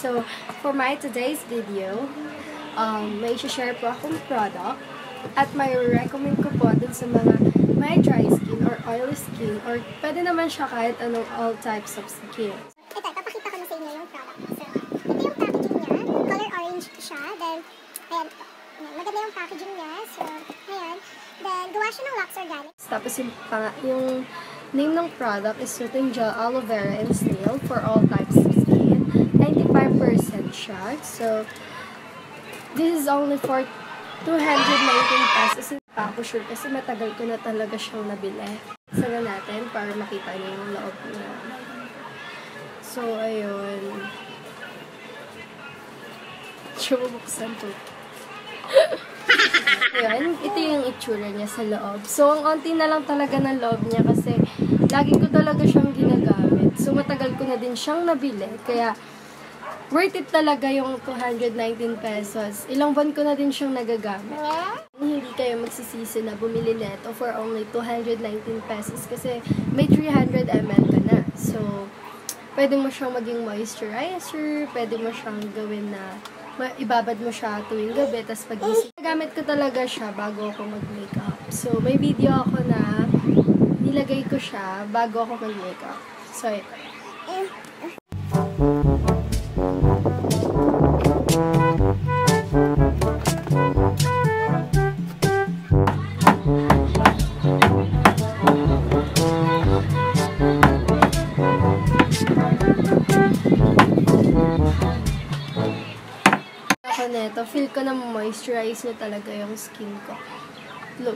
So, for my today's video, may share po akong product at may recommend ko po dun sa mga may dry skin or oily skin or pwede naman siya kahit anong all types of skin. Ito, papakita ko na sa inyo yung product. So, ito yung packaging niya. Color orange siya. Then, ayan po. Maganda yung packaging niya. So, ayan. Then, gawa siya ng Lux Organics. Tapos yung name ng product is Soothing Gel Aloe Vera and Snail for all types of skin. 95% siya. So, this is only for 219 pesos. Hindi pa ako sure kasi matagal ko na talaga siyang nabili. Sana natin para makita niyo yung loob niya. So, ayun. Buksan to. Ayun, ito yung itsura niya sa loob. So, ang onti na lang talaga ng loob niya kasi lagi ko talaga siyang ginagamit. So, matagal ko na din siyang nabili. Kaya, worth it talaga yung 219 pesos. Ilang buwan ko na din siyang nagagamit. Hindi kayo magsisisi na bumili neto for only 219 pesos kasi may 300 ml ka na. So, pwede mo siyang maging moisturizer, pwede mo siyang gawin na ibabad mo siya tuwing gabi, tapos pag-isip. Nagamit ko talaga siya bago ako mag-makeup. So, may video ako na nilagay ko siya bago ako mag-makeup. So, ito. Neto, feel ko na moisturize niya talaga yung skin ko. Look.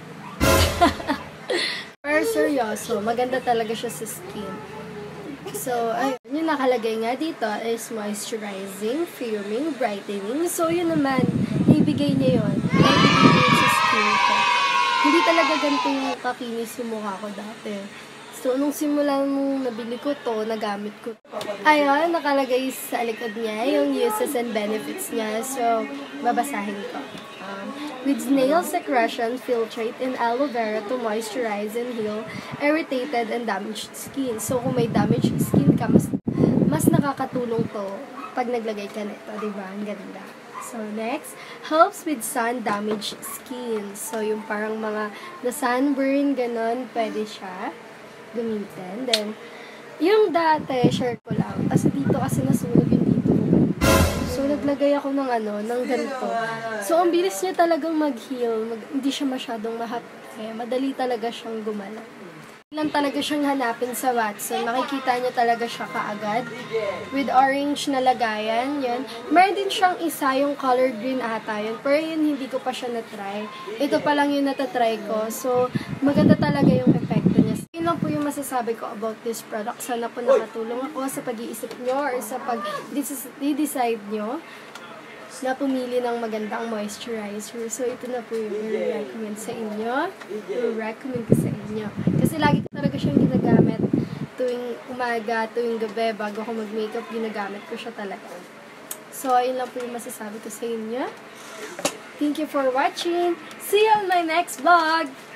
Pero seryoso, maganda talaga siya sa skin. So, ayun, yung nakalagay nga dito is moisturizing, firming, brightening. So, yun naman, ibigay niya yun. Ibigay niya sa skin ko. Hindi talaga ganito yung kakinis yung mukha ko dati. So, nung simulan mong nabili ko to, nagamit ko to. Ayun, nakalagay sa likod niya yung uses and benefits niya. So, babasahin ko. With nail secretion, filtrate in aloe vera to moisturize and heal irritated and damaged skin. So, kung may damaged skin ka, mas nakakatulong to pag naglagay ka nito, diba? Ang ganda. So, next, helps with sun-damaged skin. So, yung parang mga na-sunburn, ganon, pwede siya gamitin. Then, yung dati, share ko lang. Kasi dito kasi nasunog yung dito. So, naglagay ako ng ng ganito. So, ang bilis niya talagang mag-heal. Hindi siya masyadong mahapte. Madali talaga siyang gumala. Lang talaga siyang hanapin sa Watson. Makikita niya talaga siya kaagad. With orange na lagayan. Yan. Meron din siyang isa, yung color green ata yun. Pero yun, hindi ko pa siya na-try. Ito pa lang yung natatry ko. So, maganda talaga yung epekto niya. Yun lang po yung masasabi ko about this product. Sana po nakatulong ako sa pag-iisip nyo or sa pag-decide nyo na pumili ng magandang moisturizer. So, ito na po yung i-recommend sa inyo. I-recommend ko sa inyo. Kasi lagi ko talaga siyang ginagamit tuwing umaga, tuwing gabi, bago ako mag-makeup, ginagamit ko siya talaga. So, ayun lang po yung masasabi ko sa inyo. Thank you for watching. See you on my next vlog!